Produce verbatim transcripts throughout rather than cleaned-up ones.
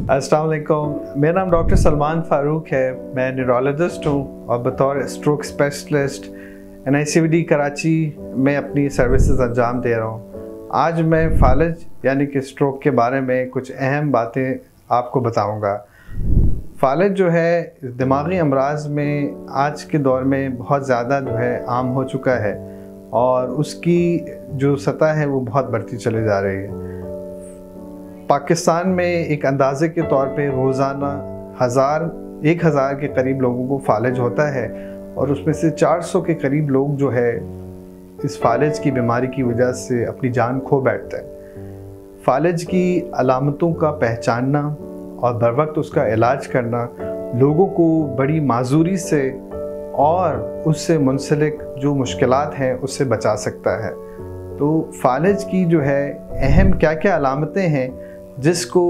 अस्सलाम वालेकुम। मेरा नाम डॉक्टर सलमान फ़ारूक है। मैं न्यूरोलॉजिस्ट हूँ और बतौर stroke specialist N I C V D Karachi में अपनी सर्विसेज अंजाम दे रहा हूँ। आज मैं फालज यानी कि स्ट्रोक के बारे में कुछ अहम बातें आपको बताऊँगा। फालज जो है दिमागी अमराज में आज के दौर में बहुत ज़्यादा जो है आम हो चुका है और उसकी जो सतह है वो बहुत बढ़ती चली जा रही है। पाकिस्तान में एक अंदाजे के तौर पे रोज़ाना हज़ार एक हज़ार के करीब लोगों को फालज होता है और उसमें से चार सौ के करीब लोग जो है इस फालज की बीमारी की वजह से अपनी जान खो बैठते हैं। फालज की अलामतों का पहचानना और बर वक्त उसका इलाज करना लोगों को बड़ी माजूरी से और उससे मुंसलिक जो मुश्किलात हैं उससे बचा सकता है। तो फालज की जो है अहम क्या क्या अलामतें हैं जिसको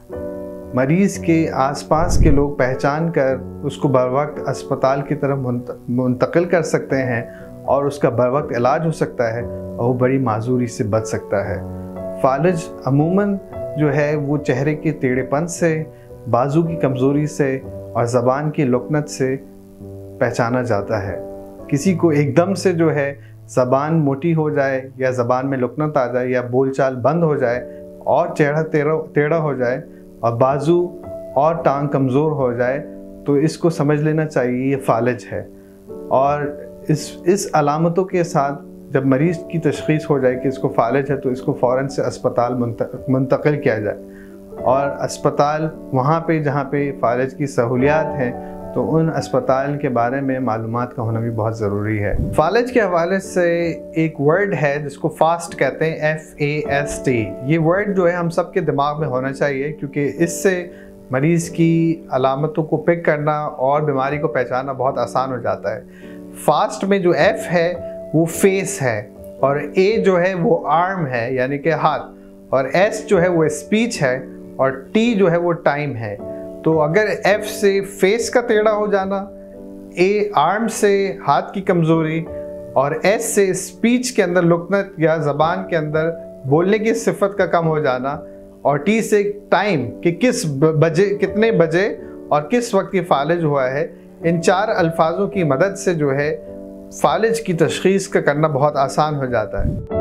मरीज़ के आसपास के लोग पहचान कर उसको बर वक्त अस्पताल की तरफ मुंतकिल कर सकते हैं और उसका बर वक्त इलाज हो सकता है और वो बड़ी माजूरी से बच सकता है। फालज अमूमन जो है वो चेहरे के टेढ़ेपन से, बाजू की कमज़ोरी से और ज़बान की लुकनत से पहचाना जाता है। किसी को एकदम से जो है ज़बान मोटी हो जाए या ज़बान में लुकनत आ जाए या बोलचाल बंद हो जाए और चेहरा टेढ़ा टेढ़ा हो जाए और बाजू और टांग कमज़ोर हो जाए तो इसको समझ लेना चाहिए ये फालज है। और इस इस अलामतों के साथ जब मरीज़ की तशख़ीस हो जाए कि इसको फालज है तो इसको फ़ौरन से अस्पताल मुंतकिल किया जाए और अस्पताल वहाँ पे जहाँ पे फालज की सहूलियात हैं तो उन अस्पताल के बारे में मालूमात का होना भी बहुत ज़रूरी है। फालज के हवाले से एक वर्ड है जिसको फास्ट कहते हैं, एफ ए एस टी। ये वर्ड जो है हम सब के दिमाग में होना चाहिए क्योंकि इससे मरीज़ की अलामतों को पिक करना और बीमारी को पहचानना बहुत आसान हो जाता है। फास्ट में जो एफ है वो फेस है और ए जो है वो आर्म है यानी कि हाथ और एस जो है वो स्पीच है और टी जो है वो टाइम है। तो अगर एफ से फेस का टेढ़ा हो जाना, ए आर्म से हाथ की कमज़ोरी और एस से स्पीच के अंदर लुकनत या ज़बान के अंदर बोलने की सिफत का कम हो जाना और टी से टाइम कि किस बजे कितने बजे और किस वक्त की फालज हुआ है, इन चार अल्फाजों की मदद से जो है फालज की तशख़ीस का करना बहुत आसान हो जाता है।